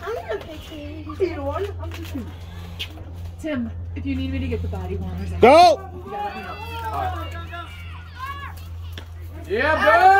I'm gonna pick you. Either one. I'm picking. Tim, if you need me to get the body warmers, Go! you gotta let me know. Yeah, bro!